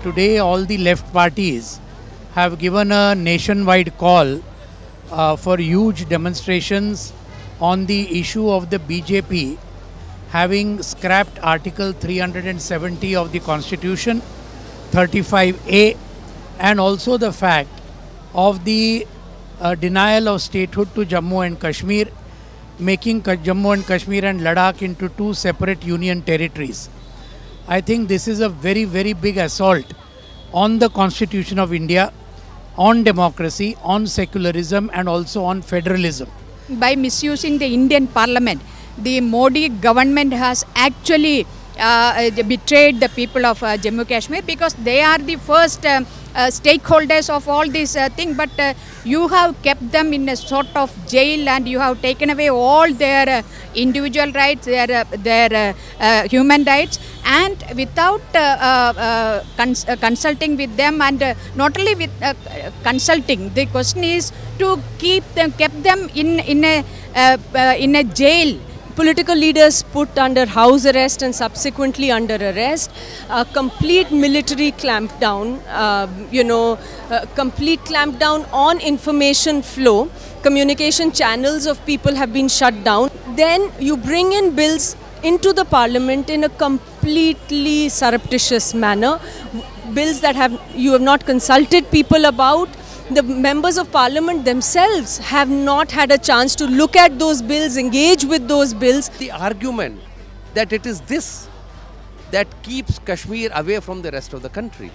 today all the left parties have given a nationwide call for huge demonstrations on the issue of the BJP having scrapped Article 370 of the Constitution, 35A, and also the fact of the denial of statehood to Jammu and Kashmir, making Jammu and Kashmir and Ladakh into two separate union territories. I think this is a very, very big assault on the Constitution of India, on democracy, on secularism, and also on federalism. By misusing the Indian Parliament, the Modi government has actually betrayed the people of Jammu Kashmir, because they are the first stakeholders of all this thing, but you have kept them in a sort of jail, and you have taken away all their individual rights, their human rights, and without consulting with them, and not only with consulting. The question is to keep them, kept them in a jail. Political leaders put under house arrest and subsequently under arrest, complete military clampdown, complete clampdown on information flow, communication channels of people have been shut down. Then you bring in bills into the parliament in a completely surreptitious manner, bills that you have not consulted people about. The members of parliament themselves have not had a chance to look at those bills, engage with those bills. The argument that it is this that keeps Kashmir away from the rest of the country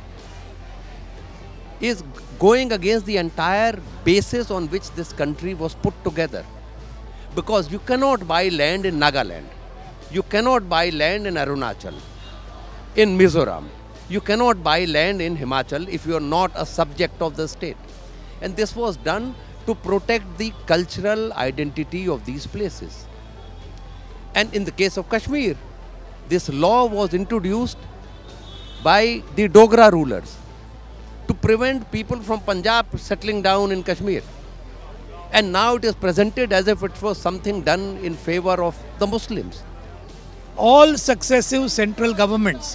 is going against the entire basis on which this country was put together. Because you cannot buy land in Nagaland, you cannot buy land in Arunachal, in Mizoram, you cannot buy land in Himachal if you are not a subject of the state. And this was done to protect the cultural identity of these places. And in the case of Kashmir, this law was introduced by the Dogra rulers to prevent people from Punjab settling down in Kashmir. And now it is presented as if it was something done in favor of the Muslims. All successive central governments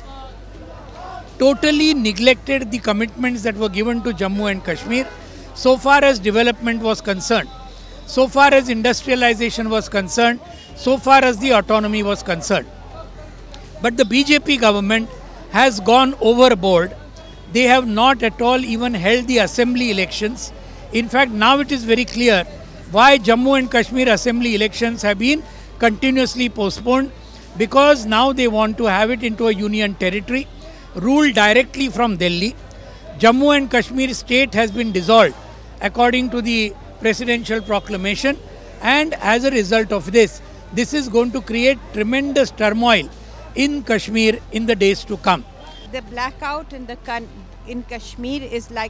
totally neglected the commitments that were given to Jammu and Kashmir so far as development was concerned, so far as industrialization was concerned, so far as the autonomy was concerned. But the BJP government has gone overboard. They have not at all even held the assembly elections. In fact, now it is very clear why Jammu and Kashmir assembly elections have been continuously postponed, because now they want to have it into a union territory, ruled directly from Delhi. Jammu and Kashmir state has been dissolved according to the presidential proclamation, and as a result of this is going to create tremendous turmoil in Kashmir in the days to come. The blackout in Kashmir is like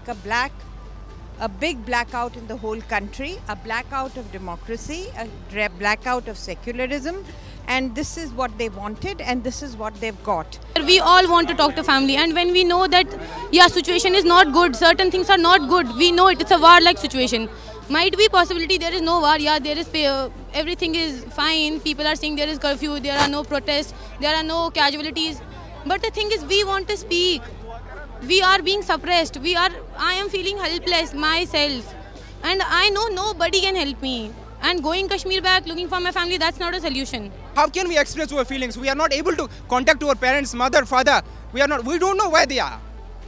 a big blackout in the whole country, a blackout of democracy, a blackout of secularism. And this is what they wanted, and this is what they've got. We all want to talk to family, and when we know that, yeah, situation is not good, certain things are not good, we know it's a war-like situation. Might be possibility there is no war, yeah, there is everything is fine, people are saying there is curfew, there are no protests, there are no casualties. But the thing is, we want to speak. We are being suppressed. I am feeling helpless myself, and I know nobody can help me. And going Kashmir back, looking for my family, that's not a solution. How can we express our feelings? We are not able to contact our parents, mother, father. We don't know where they are.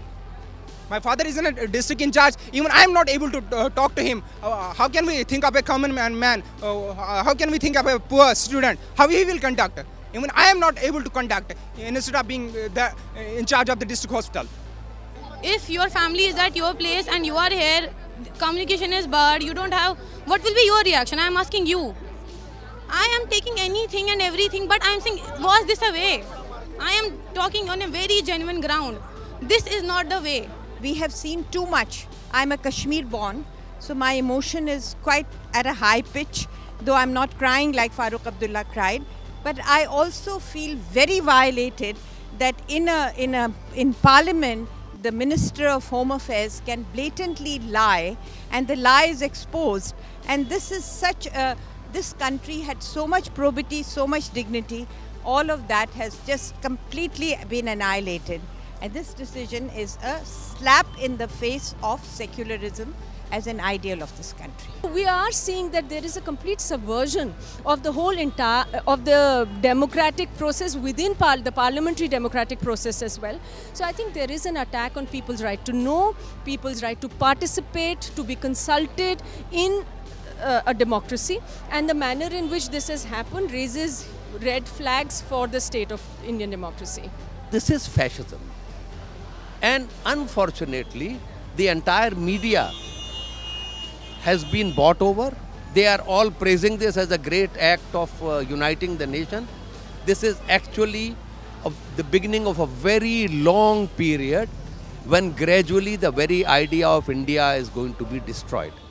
My father is in a district in charge. Even I am not able to talk to him. How can we think of a common man? How can we think of a poor student? How he will contact? Even I am not able to contact instead of being in charge of the district hospital. If your family is at your place and you are here, communication is bad, you don't have, what will be your reaction? I am asking you. I am taking anything and everything, but I am saying, was this a way? I am talking on a very genuine ground. This is not the way. We have seen too much. I am a Kashmir born, so my emotion is quite at a high pitch, though I am not crying like Farooq Abdullah cried. But I also feel very violated that in Parliament, the Minister of Home Affairs can blatantly lie, and the lie is exposed. And this is this country had so much probity, so much dignity. All of that has just completely been annihilated. And this decision is a slap in the face of secularism as an ideal of this country. We are seeing that there is a complete subversion of the whole of the democratic process within the parliamentary democratic process as well. So I think there is an attack on people's right to know, people's right to participate, to be consulted in a democracy, and the manner in which this has happened raises red flags for the state of Indian democracy. This is fascism. And unfortunately, the entire media has been bought over. They are all praising this as a great act of uniting the nation. This is actually the beginning of a very long period when gradually the very idea of India is going to be destroyed.